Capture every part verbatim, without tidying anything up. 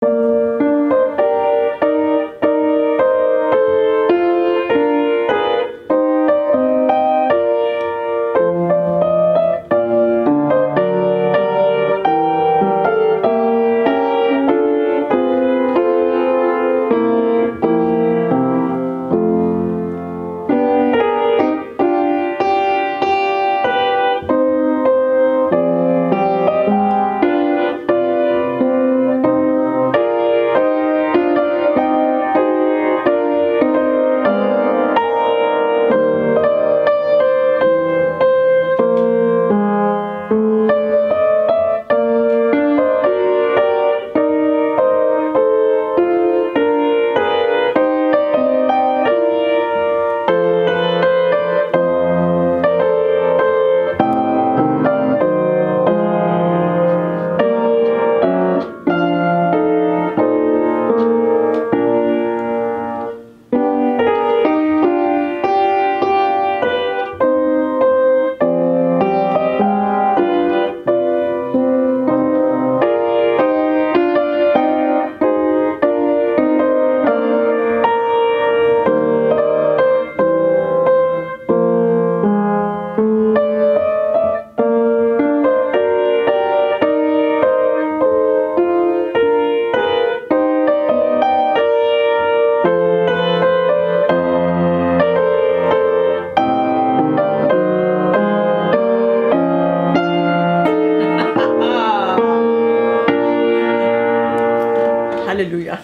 Halleluja.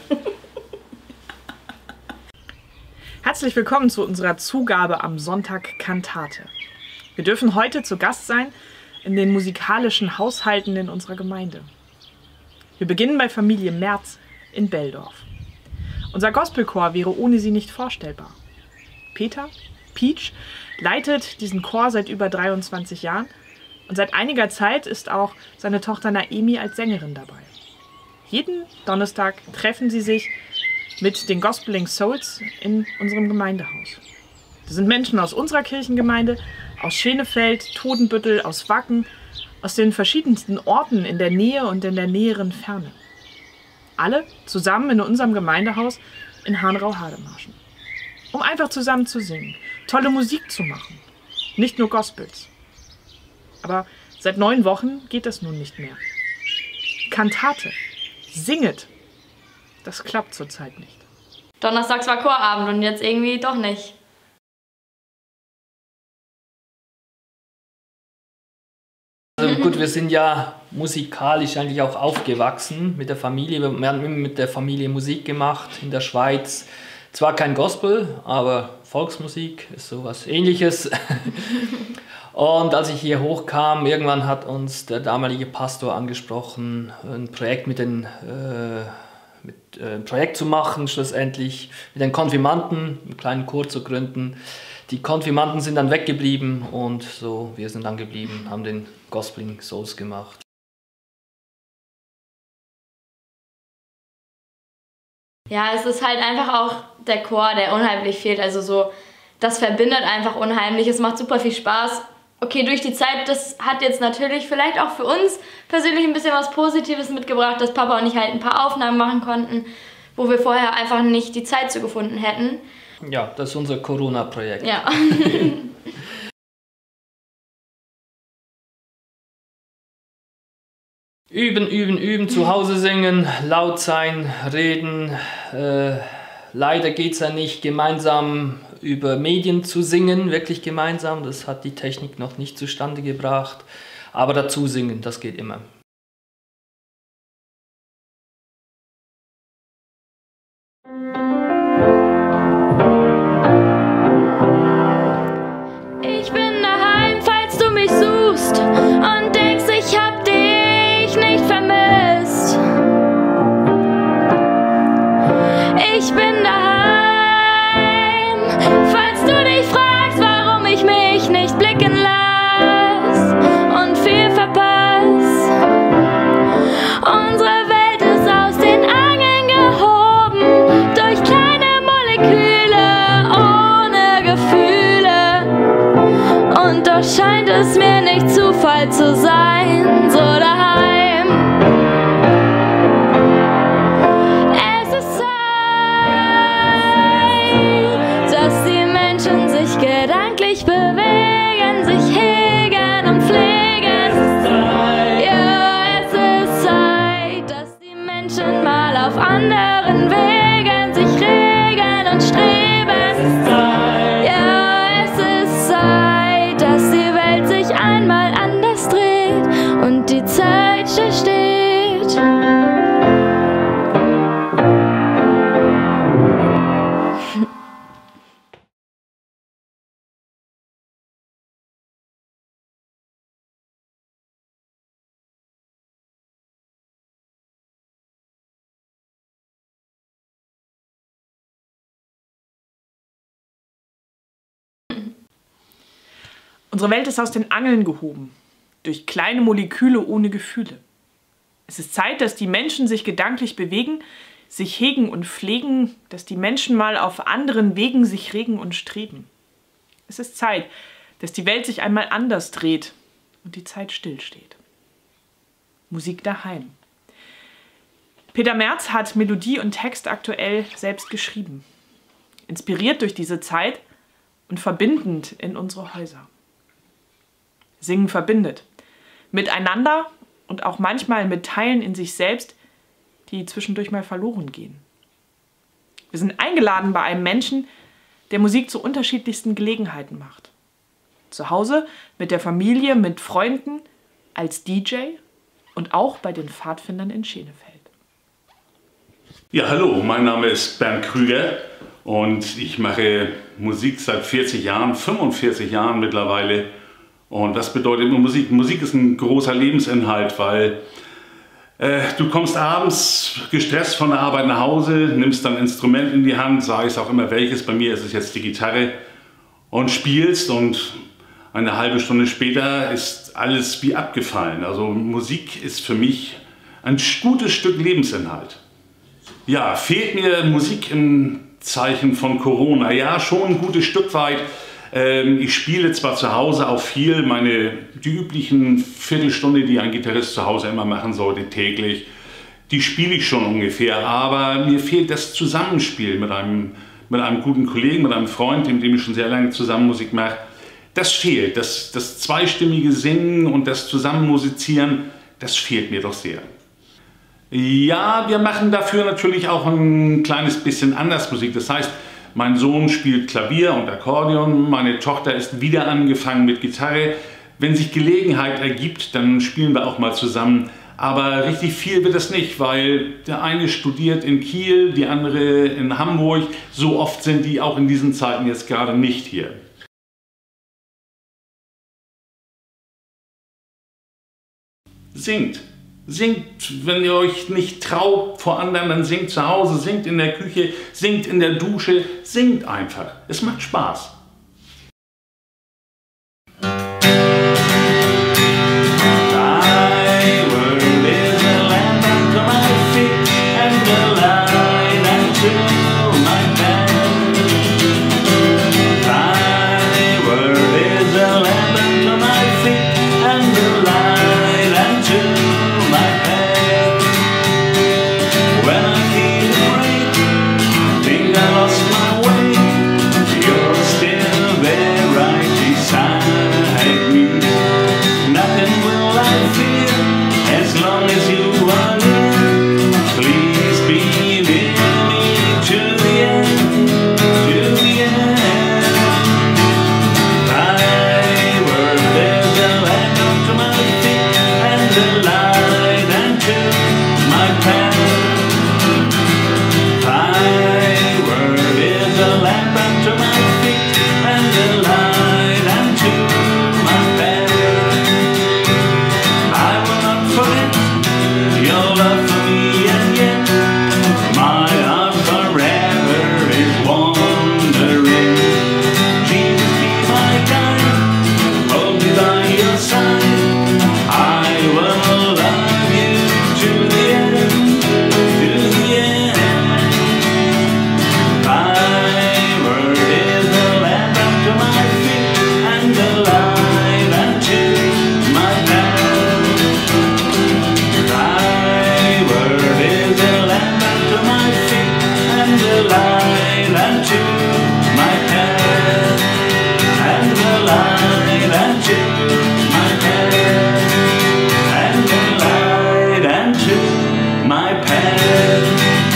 Herzlich willkommen zu unserer Zugabe am Sonntag Kantate. Wir dürfen heute zu Gast sein in den musikalischen Haushalten in unserer Gemeinde. Wir beginnen bei Familie Merz in Belldorf. Unser Gospelchor wäre ohne sie nicht vorstellbar. Peter, Peach, leitet diesen Chor seit über dreiundzwanzig Jahren und seit einiger Zeit ist auch seine Tochter Naemi als Sängerin dabei. Jeden Donnerstag treffen sie sich mit den Gospeling Souls in unserem Gemeindehaus. Das sind Menschen aus unserer Kirchengemeinde, aus Schenefeld, Todenbüttel, aus Wacken, aus den verschiedensten Orten in der Nähe und in der näheren Ferne. Alle zusammen in unserem Gemeindehaus in Hanrau-Hademarschen. Um einfach zusammen zu singen, tolle Musik zu machen. Nicht nur Gospels. Aber seit neun Wochen geht das nun nicht mehr. Kantate, singet, das klappt zurzeit nicht. Donnerstags war Chorabend und jetzt irgendwie doch nicht. Also gut, wir sind ja musikalisch eigentlich auch aufgewachsen mit der Familie. Wir haben immer mit der Familie Musik gemacht in der Schweiz. Zwar kein Gospel, aber Volksmusik ist sowas Ähnliches. Und als ich hier hochkam, irgendwann hat uns der damalige Pastor angesprochen, ein Projekt mit den äh, mit, äh, ein Projekt zu machen, schlussendlich mit den Konfirmanden, einen kleinen Chor zu gründen. Die Konfirmanden sind dann weggeblieben und so, wir sind dann geblieben, haben den Gospeling Souls gemacht. Ja, es ist halt einfach auch der Chor, der unheimlich fehlt. Also so, das verbindet einfach unheimlich. Es macht super viel Spaß. Okay, durch die Zeit, das hat jetzt natürlich vielleicht auch für uns persönlich ein bisschen was Positives mitgebracht, dass Papa und ich halt ein paar Aufnahmen machen konnten, wo wir vorher einfach nicht die Zeit zu gefunden hätten. Ja, das ist unser Corona-Projekt. Ja. Üben, üben, üben, zu Hause singen, laut sein, reden. Äh, leider geht es ja nicht, gemeinsam über Medien zu singen, wirklich gemeinsam. Das hat die Technik noch nicht zustande gebracht. Aber dazu singen, das geht immer. Ich bin daheim, falls du mich suchst und denkst, ich hab dich nicht vermisst. Ich bin daheim, falls du dich fragst, warum ich mich nicht blicken lass und viel verpass. Unsere Welt ist aus den Angeln gehoben durch kleine Moleküle ohne Gefühle. Und doch scheint es mir nicht Zufall zu sein, so daheim. auf anderen Wegen sich regen und streben. Es ist Zeit. Ja, es ist Zeit, dass die Welt sich einmal anders dreht und die Zeit still steht. Unsere Welt ist aus den Angeln gehoben, durch kleine Moleküle ohne Gefühle. Es ist Zeit, dass die Menschen sich gedanklich bewegen, sich hegen und pflegen, dass die Menschen mal auf anderen Wegen sich regen und streben. Es ist Zeit, dass die Welt sich einmal anders dreht und die Zeit stillsteht. Musik daheim. Peter Merz hat Melodie und Text aktuell selbst geschrieben. Inspiriert durch diese Zeit und verbindend in unsere Häuser. Singen verbindet. Miteinander und auch manchmal mit Teilen in sich selbst, die zwischendurch mal verloren gehen. Wir sind eingeladen bei einem Menschen, der Musik zu unterschiedlichsten Gelegenheiten macht. Zu Hause, mit der Familie, mit Freunden, als D J und auch bei den Pfadfindern in Schenefeld. Ja, hallo, mein Name ist Bernd Krüger und ich mache Musik seit vierzig Jahren, fünfundvierzig Jahren mittlerweile. Und was bedeutet immer Musik? Musik ist ein großer Lebensinhalt, weil äh, du kommst abends gestresst von der Arbeit nach Hause, nimmst dann ein Instrument in die Hand, sei es auch immer welches, bei mir ist es jetzt die Gitarre, und spielst und eine halbe Stunde später ist alles wie abgefallen. Also Musik ist für mich ein gutes Stück Lebensinhalt. Ja, fehlt mir Musik im Zeichen von Corona? Ja, schon ein gutes Stück weit. Ich spiele zwar zu Hause auch viel, meine, die üblichen Viertelstunde, die ein Gitarrist zu Hause immer machen sollte, täglich, die spiele ich schon ungefähr, aber mir fehlt das Zusammenspiel mit einem, mit einem guten Kollegen, mit einem Freund, mit dem ich schon sehr lange zusammen Musik mache. Das fehlt, das, das zweistimmige Singen und das Zusammenmusizieren, das fehlt mir doch sehr. Ja, wir machen dafür natürlich auch ein kleines bisschen anders Musik, das heißt, mein Sohn spielt Klavier und Akkordeon, meine Tochter ist wieder angefangen mit Gitarre. Wenn sich Gelegenheit ergibt, dann spielen wir auch mal zusammen. Aber richtig viel wird es nicht, weil der eine studiert in Kiel, die andere in Hamburg. So oft sind die auch in diesen Zeiten jetzt gerade nicht hier. Singt. Singt, wenn ihr euch nicht traut vor anderen, dann singt zu Hause, singt in der Küche, singt in der Dusche, singt einfach. Es macht Spaß. my path.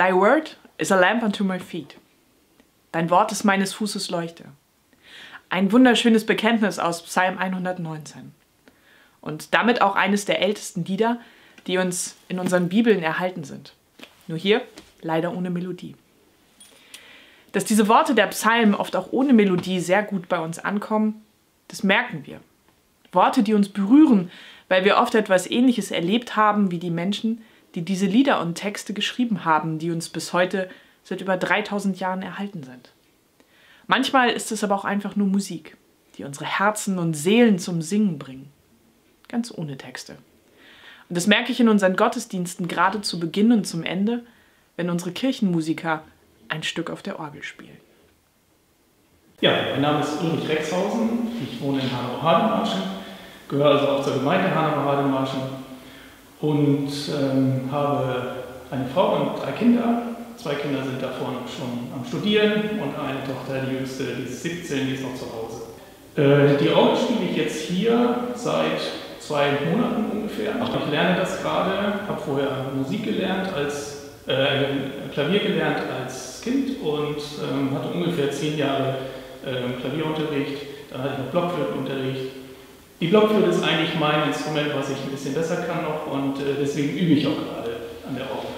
Thy word is a lamp unto my feet. Dein Wort ist meines Fußes Leuchte. Ein wunderschönes Bekenntnis aus Psalm hundertneunzehn. Und damit auch eines der ältesten Lieder, die uns in unseren Bibeln erhalten sind. Nur hier leider ohne Melodie. Dass diese Worte der Psalmen oft auch ohne Melodie sehr gut bei uns ankommen, das merken wir. Worte, die uns berühren, weil wir oft etwas Ähnliches erlebt haben wie die Menschen, die diese Lieder und Texte geschrieben haben, die uns bis heute seit über dreitausend Jahren erhalten sind. Manchmal ist es aber auch einfach nur Musik, die unsere Herzen und Seelen zum Singen bringen. Ganz ohne Texte. Und das merke ich in unseren Gottesdiensten gerade zu Beginn und zum Ende, wenn unsere Kirchenmusiker ein Stück auf der Orgel spielen. Ja, mein Name ist Ulrich Rexhausen, ich wohne in Hanau-Hademarschen, gehöre also auch zur Gemeinde Hanau-Hademarschen und ähm, habe eine Frau und drei Kinder. Zwei Kinder sind davon schon am Studieren und eine Tochter, die jüngste, die ist siebzehn, die ist noch zu Hause. Äh, die Orgel spiele ich jetzt hier seit zwei Monaten ungefähr. Ich lerne das gerade, habe vorher Musik gelernt, als, äh, Klavier gelernt als Kind und ähm, hatte ungefähr zehn Jahre äh, Klavierunterricht. Dann hatte ich noch Blockflötenunterricht. Die Blockflöte ist eigentlich mein Instrument, was ich ein bisschen besser kann noch und äh, deswegen übe ich auch gerade an der Orgel.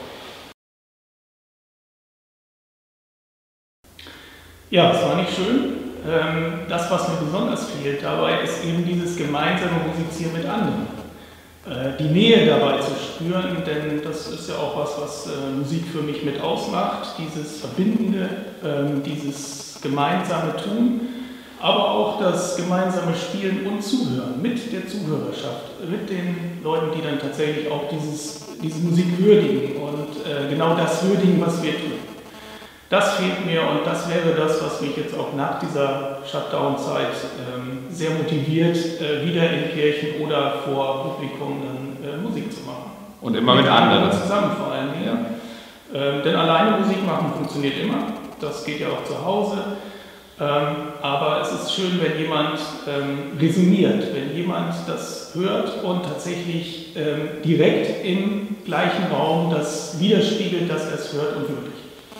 Ja, es war nicht schön. Das, was mir besonders fehlt dabei, ist eben dieses gemeinsame Musizieren mit anderen. Die Nähe dabei zu spüren, denn das ist ja auch was, was Musik für mich mit ausmacht, dieses Verbindende, dieses gemeinsame Tun, aber auch das gemeinsame Spielen und Zuhören mit der Zuhörerschaft, mit den Leuten, die dann tatsächlich auch dieses, diese Musik würdigen und genau das würdigen, was wir tun. Das fehlt mir und das wäre das, was mich jetzt auch nach dieser Shutdown-Zeit ähm, sehr motiviert, äh, wieder in Kirchen oder vor Publikum dann äh, Musik zu machen. Und immer mit, mit anderen. Zusammen vor allen Dingen. Ja. Ähm, denn alleine Musik machen funktioniert immer. Das geht ja auch zu Hause. Ähm, aber es ist schön, wenn jemand ähm, resoniert, wenn jemand das hört und tatsächlich ähm, direkt im gleichen Raum das widerspiegelt, dass er es hört und würdigt.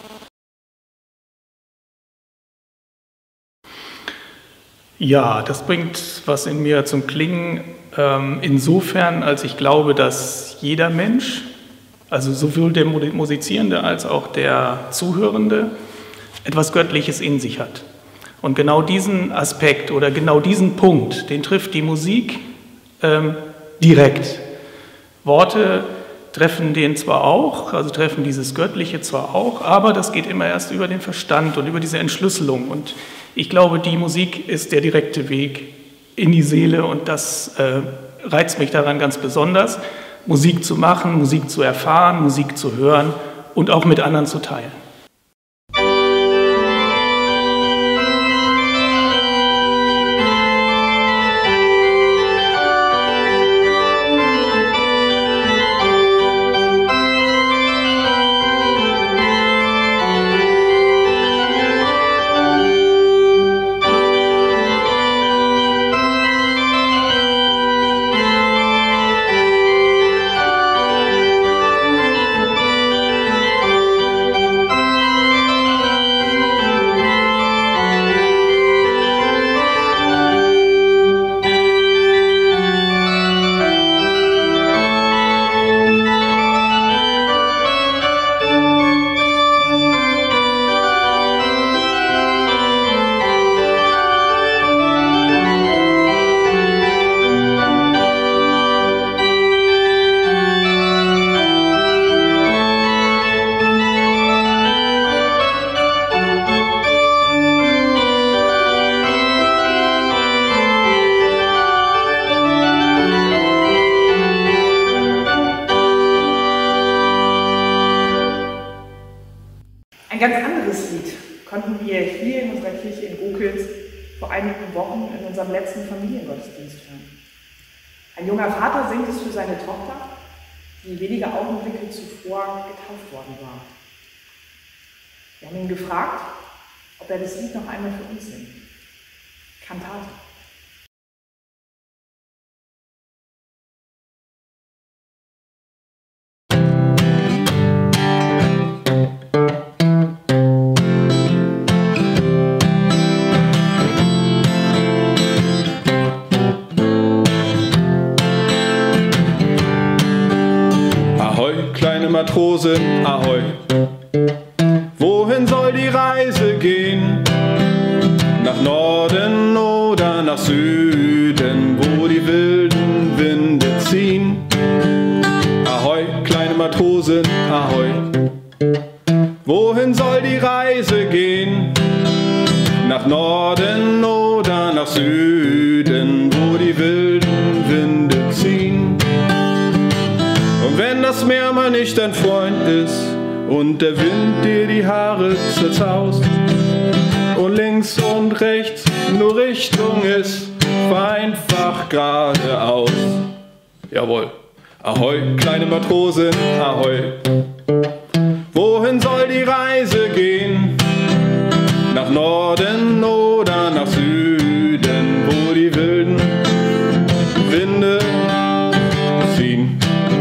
Ja, das bringt was in mir zum Klingen, ähm, insofern, als ich glaube, dass jeder Mensch, also sowohl der Musizierende als auch der Zuhörende, etwas Göttliches in sich hat. Und genau diesen Aspekt oder genau diesen Punkt, den trifft die Musik ähm, direkt. Worte treffen den zwar auch, also treffen dieses Göttliche zwar auch, aber das geht immer erst über den Verstand und über diese Entschlüsselung. Und ich glaube, die Musik ist der direkte Weg in die Seele und das äh, reizt mich daran ganz besonders, Musik zu machen, Musik zu erfahren, Musik zu hören und auch mit anderen zu teilen. Ein ganz anderes Lied konnten wir hier in unserer Kirche in Gokels vor einigen Wochen in unserem letzten Familiengottesdienst hören. Ein junger Vater singt es für seine Tochter, die wenige Augenblicke zuvor getauft worden war. Wir haben ihn gefragt, ob er das Lied noch einmal für uns singt. Kantate. kleine Matrosin, ahoi. Wohin soll die Reise gehen? Nach Norden oder nach Süden, wo die wilden Winde ziehen? Ahoi, kleine Matrosin, ahoi. Wohin soll die Reise gehen? Nach Norden oder nach Süden, wo die wilden Winde ziehen? Und wenn das Meer mal nicht dein Freund ist und der Wind dir die Haare zerzaust und links und rechts nur Richtung ist, fahr einfach geradeaus. Jawohl, ahoi, kleine Matrosin, ahoi. Wohin soll die Reise gehen? Nach Norden oder nach Süden, wo die wilden Winde ziehen.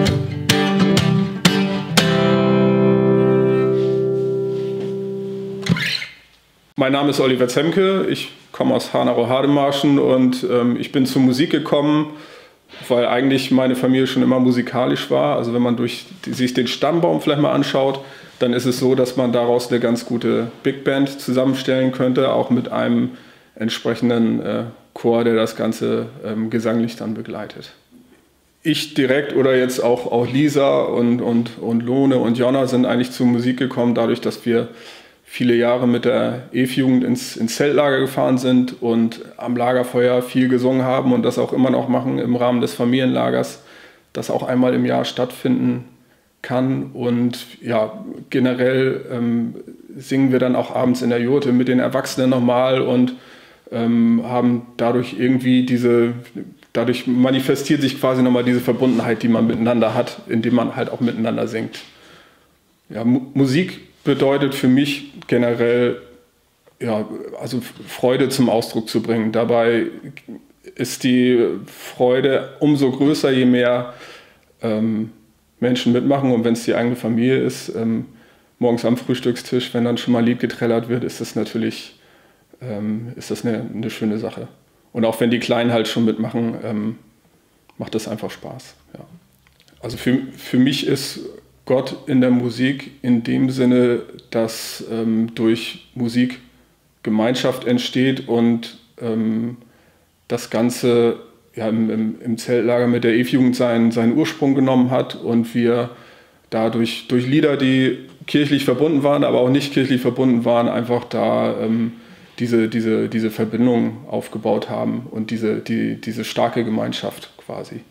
Mein Name ist Oliver Zemke, ich komme aus Hanau-Hademarschen und ähm, ich bin zur Musik gekommen, weil eigentlich meine Familie schon immer musikalisch war. Also wenn man durch die, sich den Stammbaum vielleicht mal anschaut, dann ist es so, dass man daraus eine ganz gute Big Band zusammenstellen könnte, auch mit einem entsprechenden äh, Chor, der das Ganze ähm, gesanglich dann begleitet. Ich direkt oder jetzt auch, auch Lisa und, und, und Lone und Jonna sind eigentlich zur Musik gekommen, dadurch, dass wir viele Jahre mit der E F-Jugend ins, ins Zeltlager gefahren sind und am Lagerfeuer viel gesungen haben und das auch immer noch machen im Rahmen des Familienlagers, das auch einmal im Jahr stattfinden kann. Und ja, generell ähm, singen wir dann auch abends in der Jurte mit den Erwachsenen nochmal und ähm, haben dadurch irgendwie diese, dadurch manifestiert sich quasi nochmal diese Verbundenheit, die man miteinander hat, indem man halt auch miteinander singt. Ja, Mu- Musik bedeutet für mich generell, ja, also Freude zum Ausdruck zu bringen. Dabei ist die Freude umso größer, je mehr ähm, Menschen mitmachen. Und wenn es die eigene Familie ist, ähm, morgens am Frühstückstisch, wenn dann schon mal ein Lied getrellert wird, ist das natürlich ähm, ist das eine, eine schöne Sache. Und auch wenn die Kleinen halt schon mitmachen, ähm, macht das einfach Spaß. Ja. Also für, für mich ist Gott in der Musik in dem Sinne, dass ähm, durch Musik Gemeinschaft entsteht und ähm, das Ganze ja, im, im, im Zeltlager mit der E F-Jugend seinen, seinen Ursprung genommen hat und wir dadurch durch Lieder, die kirchlich verbunden waren, aber auch nicht kirchlich verbunden waren, einfach da ähm, diese, diese, diese Verbindung aufgebaut haben und diese, die, diese starke Gemeinschaft quasi.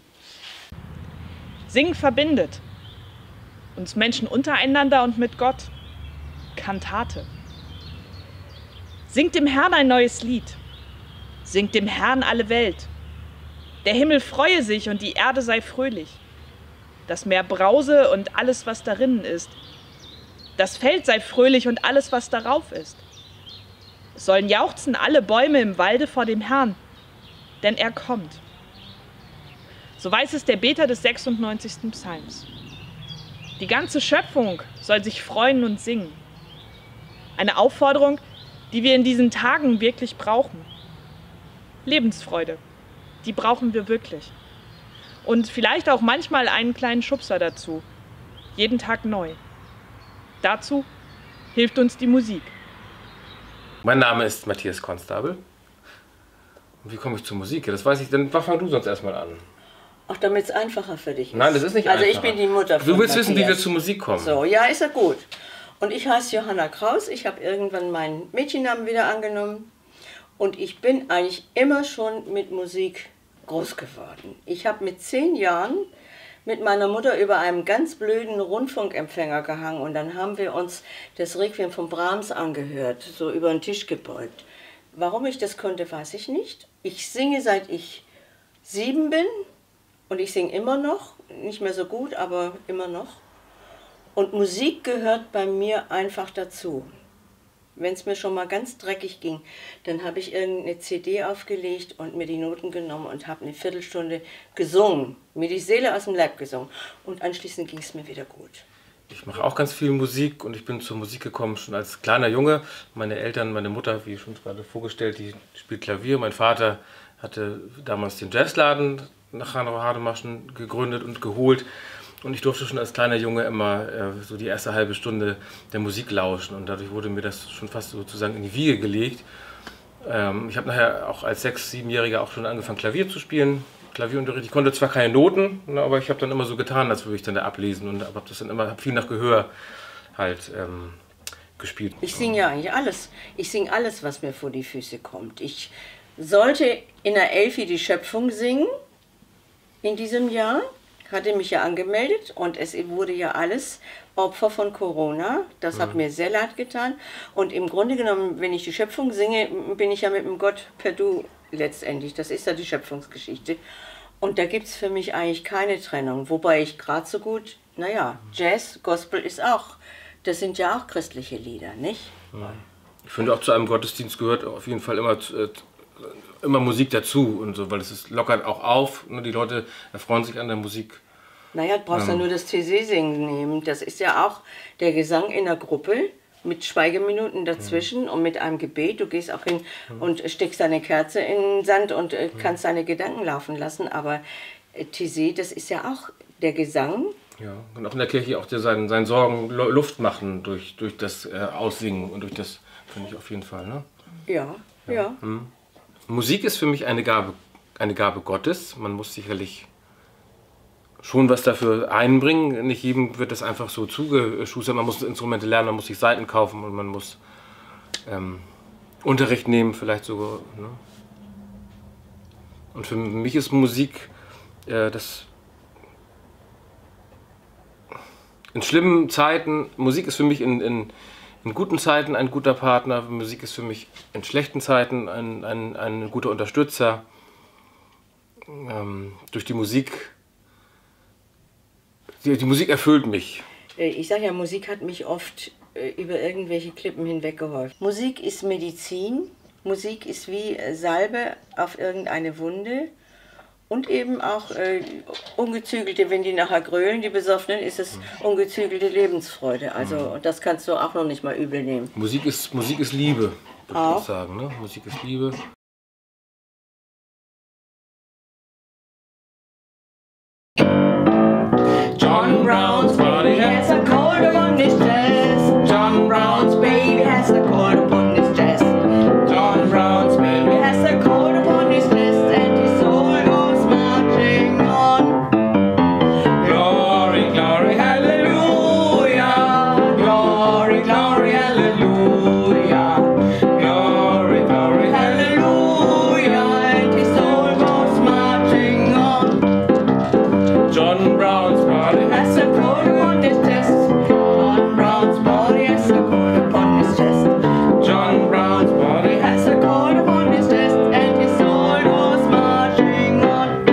Singen verbindet uns Menschen untereinander und mit Gott. Kantate. Singt dem Herrn ein neues Lied. Singt dem Herrn alle Welt. Der Himmel freue sich und die Erde sei fröhlich. Das Meer brause und alles, was darin ist. Das Feld sei fröhlich und alles, was darauf ist. Es sollen jauchzen alle Bäume im Walde vor dem Herrn, denn er kommt. So weiß es der Beter des sechsundneunzigsten Psalms. Die ganze Schöpfung soll sich freuen und singen. Eine Aufforderung, die wir in diesen Tagen wirklich brauchen. Lebensfreude, die brauchen wir wirklich. Und vielleicht auch manchmal einen kleinen Schubser dazu. Jeden Tag neu. Dazu hilft uns die Musik. Mein Name ist Matthias Konstabel. Und wie komme ich zur Musik? Das weiß ich, dann fang du sonst erstmal an. Ach, damit es einfacher für dich ist. Nein, das ist nicht also einfacher. Also ich bin die Mutter von Du willst Matthias. wissen, wie wir zur Musik kommen. So, ja, ist ja gut. Und ich heiße Johanna Kraus. Ich habe irgendwann meinen Mädchennamen wieder angenommen. Und ich bin eigentlich immer schon mit Musik groß geworden. Ich habe mit zehn Jahren mit meiner Mutter über einem ganz blöden Rundfunkempfänger gehangen. Und dann haben wir uns das Requiem von Brahms angehört, so über den Tisch gebeugt. Warum ich das konnte, weiß ich nicht. Ich singe, seit ich sieben bin. Und ich singe immer noch, nicht mehr so gut, aber immer noch. Und Musik gehört bei mir einfach dazu. Wenn es mir schon mal ganz dreckig ging, dann habe ich irgendeine C D aufgelegt und mir die Noten genommen und habe eine Viertelstunde gesungen, mir die Seele aus dem Leib gesungen. Und anschließend ging es mir wieder gut. Ich mache auch ganz viel Musik und ich bin zur Musik gekommen schon als kleiner Junge. Meine Eltern, meine Mutter, wie schon gerade vorgestellt, die spielt Klavier. Mein Vater hatte damals den Jazzladen nach Hanau-Hademarschen gegründet und geholt. Und ich durfte schon als kleiner Junge immer äh, so die erste halbe Stunde der Musik lauschen und dadurch wurde mir das schon fast sozusagen in die Wiege gelegt. Ähm, ich habe nachher auch als sechs-, siebenjähriger auch schon angefangen Klavier zu spielen, Klavierunterricht. Ich konnte zwar keine Noten, ne, aber ich habe dann immer so getan, als würde ich dann da ablesen und habe das dann immer hab viel nach Gehör halt ähm, gespielt. Ich singe ja eigentlich alles. Ich singe alles, was mir vor die Füße kommt. Ich sollte in der Elfi die Schöpfung singen in diesem Jahr. Hatte mich ja angemeldet und es wurde ja alles Opfer von Corona. Das hat mir sehr leid getan. Und im Grunde genommen, wenn ich die Schöpfung singe, bin ich ja mit dem Gott per Du letztendlich. Das ist ja die Schöpfungsgeschichte. Und da gibt es für mich eigentlich keine Trennung. Wobei ich gerade so gut, naja, Jazz, Gospel ist auch, das sind ja auch christliche Lieder, nicht? Ich finde auch zu einem Gottesdienst gehört auf jeden Fall immer äh, immer Musik dazu und so, weil es ist, lockert auch auf, ne? Die Leute erfreuen sich an der Musik. Naja, du brauchst ja nur das T C-Singen nehmen. Das ist ja auch der Gesang in der Gruppe mit Schweigeminuten dazwischen und mit einem Gebet. Du gehst auch hin und steckst deine Kerze in den Sand und äh, kannst deine Gedanken laufen lassen. Aber äh, T C, das ist ja auch der Gesang. Ja, und auch in der Kirche auch der seinen, seinen Sorgen Luft machen durch, durch das äh, Aussingen und durch das, finde ich auf jeden Fall. Ne? Ja, ja. ja. Hm. Musik ist für mich eine Gabe, eine Gabe Gottes. Man muss sicherlich schon was dafür einbringen. Nicht jedem wird das einfach so zugeschustert. Man muss Instrumente lernen, man muss sich Saiten kaufen und man muss ähm, Unterricht nehmen, vielleicht sogar. Ne? Und für mich ist Musik äh, das in schlimmen Zeiten, Musik ist für mich in, in In guten Zeiten ein guter Partner, Musik ist für mich in schlechten Zeiten ein, ein, ein guter Unterstützer. Ähm, durch die Musik, die, die Musik erfüllt mich. Ich sage ja, Musik hat mich oft äh, über irgendwelche Klippen hinweg geholfen. Musik ist Medizin, Musik ist wie Salbe auf irgendeine Wunde. Und eben auch äh, ungezügelte, wenn die nachher grölen, die Besoffenen, ist es ungezügelte Lebensfreude. Also das kannst du auch noch nicht mal übel nehmen. Musik ist, Musik ist Liebe, würde ich auch sagen. Ne? Musik ist Liebe. John Brown's body has a cold upon his chest. John Brown's baby has a cold upon his chest. John Brown's baby has a cold upon his chest. And his soul goes marching on. Glory, glory, hallelujah. Glory, glory, hallelujah. Glory, glory, hallelujah. And his soul goes marching on. John Brown's body has a cold upon his chest. John Brown's body has a cold upon his chest. John Brown's body has a cold upon his chest, and his soul goes marching on.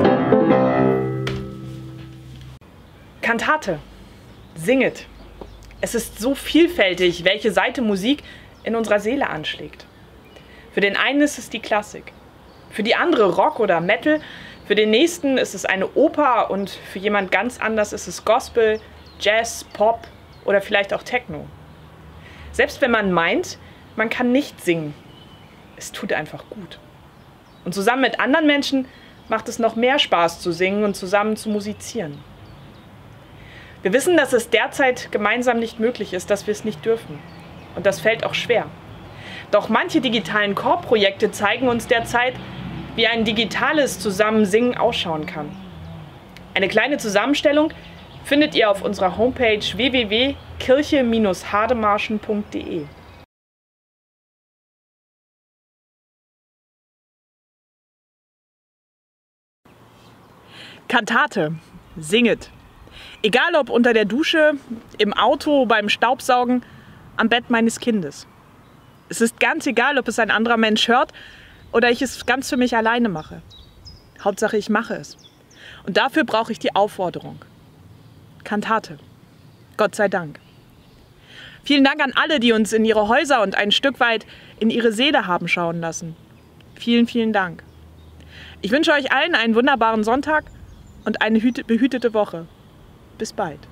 Kantate. Singet. Es ist so vielfältig, welche Seite Musik in unserer Seele anschlägt. Für den einen ist es die Klassik, für die andere Rock oder Metal, für den nächsten ist es eine Oper und für jemand ganz anders ist es Gospel, Jazz, Pop oder vielleicht auch Techno. Selbst wenn man meint, man kann nicht singen, es tut einfach gut. Und zusammen mit anderen Menschen macht es noch mehr Spaß zu singen und zusammen zu musizieren. Wir wissen, dass es derzeit gemeinsam nicht möglich ist, dass wir es nicht dürfen. Und das fällt auch schwer. Doch manche digitalen Chorprojekte zeigen uns derzeit, wie ein digitales Zusammensingen ausschauen kann. Eine kleine Zusammenstellung findet ihr auf unserer Homepage w w w punkt kirche Bindestrich hademarschen punkt de. Kantate. Singet. Egal ob unter der Dusche, im Auto, beim Staubsaugen, am Bett meines Kindes. Es ist ganz egal, ob es ein anderer Mensch hört oder ich es ganz für mich alleine mache. Hauptsache, ich mache es. Und dafür brauche ich die Aufforderung. Kantate. Gott sei Dank. Vielen Dank an alle, die uns in ihre Häuser und ein Stück weit in ihre Seele haben schauen lassen. Vielen, vielen Dank. Ich wünsche euch allen einen wunderbaren Sonntag und eine behütete Woche. Bis bald.